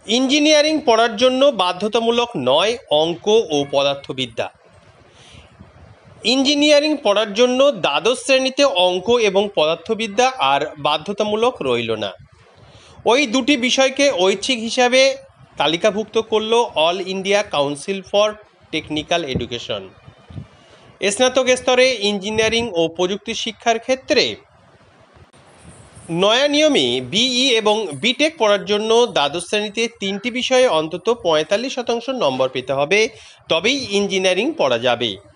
Engineering পড়ার জন্য বাধ্যতামূলক নয় অঙ্ক ও পদার্থবিদ্যা। ইঞ্জিনিয়ারিং পড়ার জন্য দ্বাদশ শ্রেণীতে অঙ্ক এবং পদার্থবিদ্যা আর বাধ্যতামূলক রইল না। ওই দুটি বিষয়কে ঐচ্ছিক হিসাবে তালিকাভুক্ত করল All India Council for Technical Education. স্নাতক স্তরে ইঞ্জিনিয়ারিং ও প্রযুক্তি শিক্ষার ক্ষেত্রে নয়া নিয়মে বিই এবং বিটেক পড়ার জন্য দ্বাদশ শ্রেণীতে 3টি বিষয়ে অন্তত 45% নম্বর পেতে হবে, তবেই ইঞ্জিনিয়ারিং পড়া যাবে।